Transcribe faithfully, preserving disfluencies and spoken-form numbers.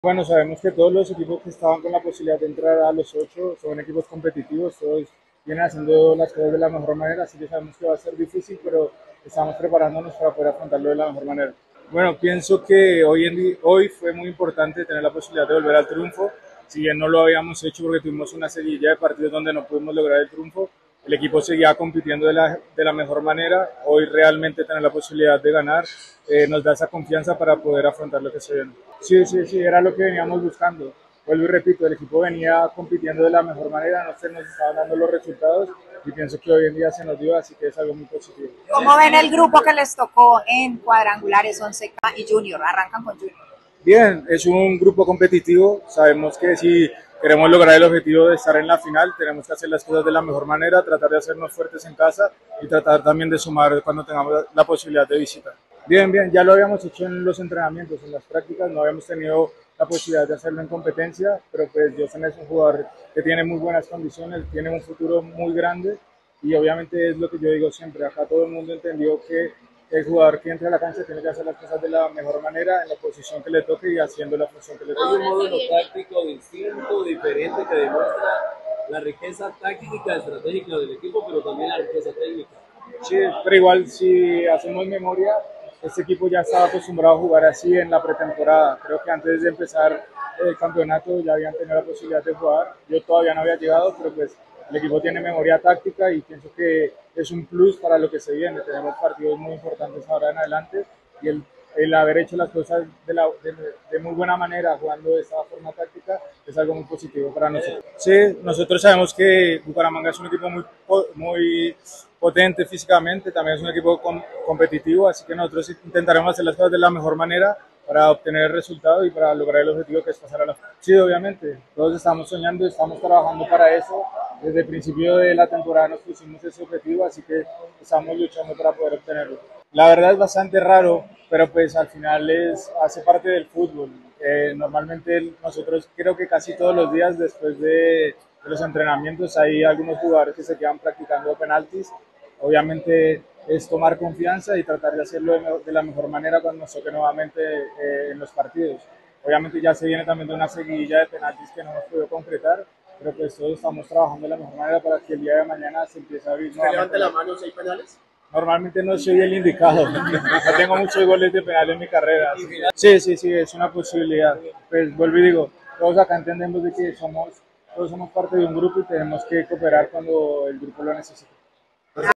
Bueno, sabemos que todos los equipos que estaban con la posibilidad de entrar a los ocho son equipos competitivos, todos vienen haciendo las cosas de la mejor manera, así que sabemos que va a ser difícil, pero estamos preparándonos para poder afrontarlo de la mejor manera. Bueno, pienso que hoy, en di- hoy fue muy importante tener la posibilidad de volver al triunfo, si bien no lo habíamos hecho porque tuvimos una seguidilla de partidos donde no pudimos lograr el triunfo, el equipo seguía compitiendo de la, de la mejor manera, hoy realmente tener la posibilidad de ganar eh, nos da esa confianza para poder afrontar lo que se viene. Sí, sí, sí, era lo que veníamos buscando. Vuelvo y repito, el equipo venía compitiendo de la mejor manera, no se nos estaban dando los resultados y pienso que hoy en día se nos dio, así que es algo muy positivo. ¿Cómo ven el grupo que les tocó en cuadrangulares once K y Junior? Arrancan con Junior. Bien, es un grupo competitivo, sabemos que si queremos lograr el objetivo de estar en la final, tenemos que hacer las cosas de la mejor manera, tratar de hacernos fuertes en casa y tratar también de sumar cuando tengamos la posibilidad de visitar. Bien, bien, ya lo habíamos hecho en los entrenamientos, en las prácticas, no habíamos tenido la posibilidad de hacerlo en competencia, pero pues Josan es un jugador que tiene muy buenas condiciones, tiene un futuro muy grande y obviamente es lo que yo digo siempre, acá todo el mundo entendió que el jugador que entra a la cancha tiene que hacer las cosas de la mejor manera, en la posición que le toque y haciendo la función que le toque. Hay un módulo táctico distinto, diferente, que demuestra la riqueza táctica, estratégica del equipo, pero también la riqueza técnica. Sí, pero igual si hacemos memoria, este equipo ya estaba acostumbrado a jugar así en la pretemporada. Creo que antes de empezar el campeonato ya habían tenido la posibilidad de jugar. Yo todavía no había llegado, pero pues el equipo tiene memoria táctica y pienso que es un plus para lo que se viene. Tenemos partidos muy importantes ahora en adelante y el, el haber hecho las cosas de, la, de, de muy buena manera, jugando de esta forma táctica, es algo muy positivo para nosotros. Sí, nosotros sabemos que Bucaramanga es un equipo muy, muy potente físicamente, también es un equipo com competitivo, así que nosotros intentaremos hacer las cosas de la mejor manera para obtener el resultado y para lograr el objetivo que es pasar a la final. Sí, obviamente, todos estamos soñando, estamos trabajando para eso. Desde el principio de la temporada nos pusimos ese objetivo, así que estamos luchando para poder obtenerlo. La verdad es bastante raro, pero pues al final es, hace parte del fútbol. Eh, normalmente nosotros creo que casi todos los días después de, de los entrenamientos hay algunos jugadores que se quedan practicando penaltis. Obviamente es tomar confianza y tratar de hacerlo de, de la mejor manera cuando nos toque nuevamente eh, en los partidos. Obviamente ya se viene también de una seguidilla de penaltis que no hemos podido concretar, pero pues todos estamos trabajando de la mejor manera para que el día de mañana se empiece a abrir nuevamente. ¿Levante la mano si hay penales? Normalmente no soy el indicado, no tengo muchos goles de penal en mi carrera. Sí, sí, sí, es una posibilidad. Pues vuelvo y digo, todos acá entendemos de que somos, todos somos parte de un grupo y tenemos que cooperar cuando el grupo lo necesite.